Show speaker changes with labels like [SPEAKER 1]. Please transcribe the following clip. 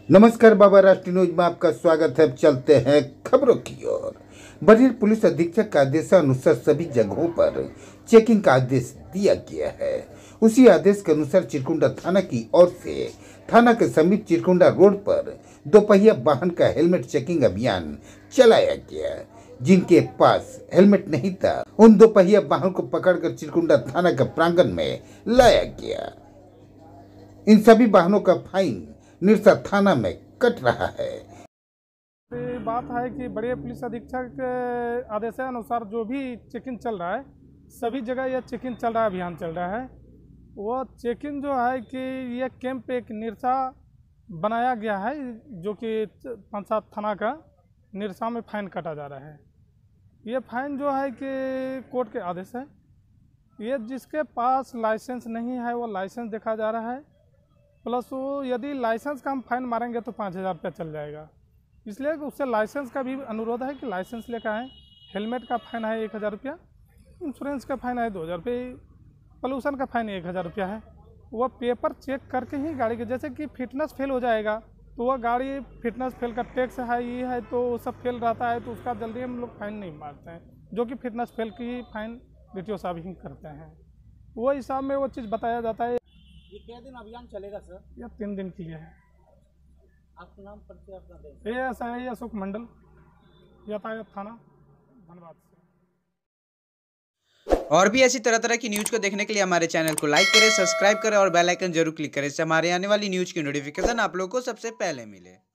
[SPEAKER 1] नमस्कार बाबा राष्ट्रीय न्यूज में आपका स्वागत है। चलते हैं खबरों की ओर। बरेली पुलिस अधीक्षक का आदेशानुसार सभी जगहों पर चेकिंग का आदेश दिया गया है। उसी आदेश के अनुसार चिरकुंडा थाना की ओर से थाना के समीप चिरकुंडा रोड पर दोपहिया वाहन का हेलमेट चेकिंग अभियान चलाया गया। जिनके पास हेलमेट नहीं था उन दोपहिया वाहन को पकड़कर चिरकुंडा थाना के प्रांगण में लाया गया। इन सभी वाहनों का फाइन निरसा थाना में कट रहा है।
[SPEAKER 2] बात है कि बड़े पुलिस अधीक्षक के आदेशानुसार जो भी चेकिंग चल रहा है, सभी जगह यह चेकिंग चल रहा है, अभियान चल रहा है। वो चेकिंग जो है कि यह कैंप एक निरसा बनाया गया है, जो कि 5-7 थाना का निरसा में फाइन काटा जा रहा है। ये फाइन जो है कि कोर्ट के आदेश है। ये जिसके पास लाइसेंस नहीं है वो लाइसेंस देखा जा रहा है, प्लस वो यदि लाइसेंस का हम फाइन मारेंगे तो 5,000 रुपया चल जाएगा। इसलिए उससे लाइसेंस का भी अनुरोध है कि लाइसेंस लेकर आएँ। हेलमेट का फाइन है 1,000 रुपया, इंश्योरेंस का फाइन है 2,000 रुपये, पोल्यूशन का फाइन 1,000 रुपया है। वह पेपर चेक करके ही गाड़ी के, जैसे कि फिटनेस फेल हो जाएगा तो वह गाड़ी फिटनेस फेल का टैक्स है, ये है, तो वो सब फेल रहता है तो उसका जल्दी हम लोग फाइन नहीं मारते हैं, जो कि फिटनेस फेल की फाइन DTO साहब ही करते हैं। वो हिसाब में वो चीज़ बताया जाता है।
[SPEAKER 3] ये क्या दिन अभियान चलेगा सर?
[SPEAKER 2] यह 3 दिन के लिए है।
[SPEAKER 3] आपका नाम परिचय अपना दें।
[SPEAKER 2] ASI अशोक मंडल, यातायात थाना, धन्यवाद।
[SPEAKER 4] और भी ऐसी तरह तरह की न्यूज़ को देखने के लिए हमारे चैनल को लाइक करें, सब्सक्राइब करें और बेल आइकन जरूर क्लिक करें। इससे हमारे आने वाली न्यूज़ की नोटिफिकेशन आप लोगों को सबसे पहले मिले।